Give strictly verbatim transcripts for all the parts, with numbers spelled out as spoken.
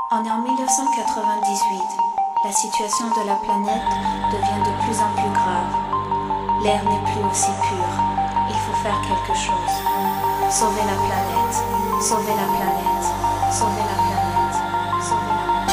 On est en mille neuf cent quatre-vingt-dix-huit. La situation de la planète devient de plus en plus grave. L'air n'est plus aussi pur. Il faut faire quelque chose. Sauver la planète. Sauver la planète. Sauver la planète. Sauver la planète.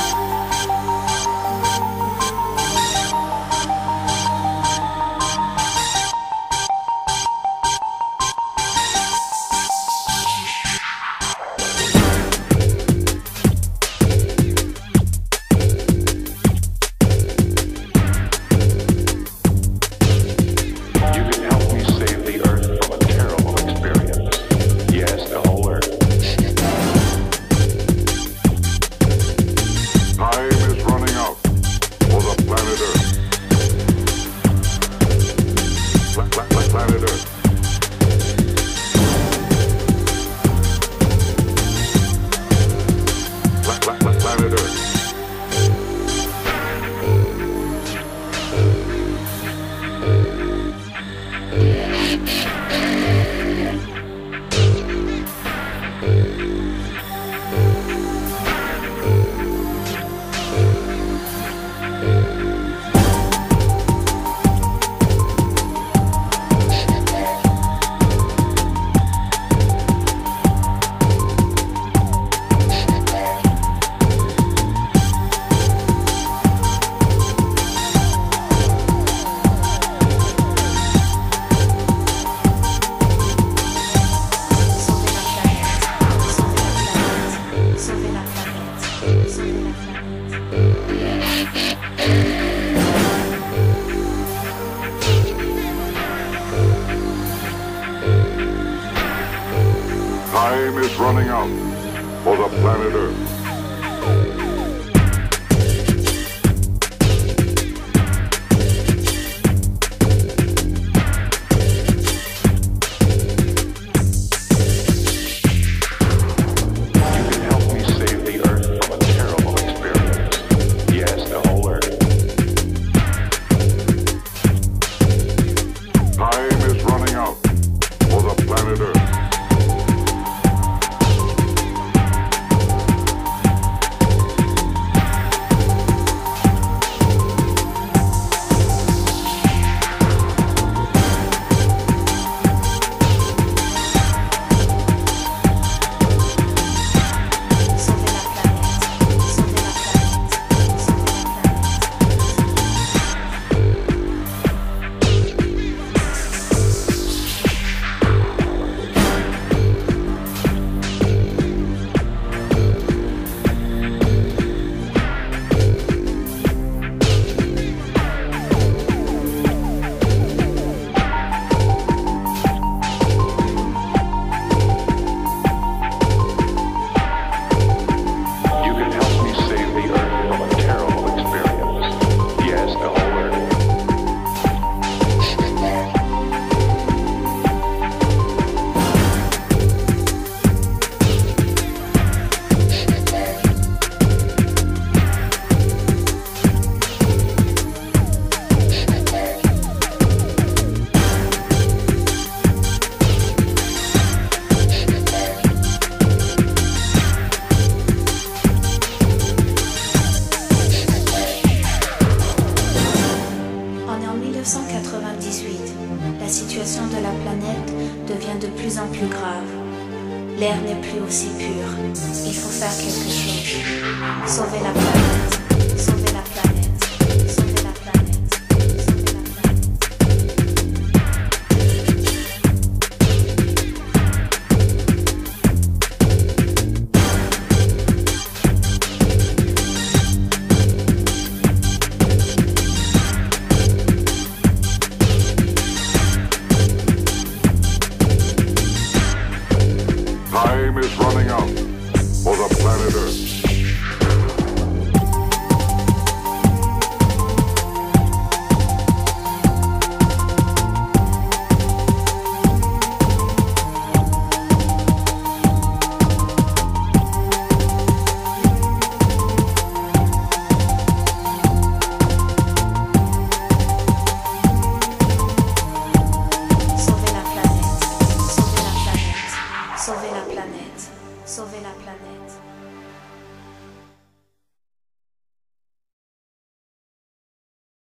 Time is running out for the planet Earth. La situation de la planète devient de plus en plus grave. L'air n'est plus aussi pur. Il faut faire quelque chose. Sauver la planète. Sauver la planète. Sauver la planète. Sauver la planète. Time is running out for the planet Earth. Sauver la planète.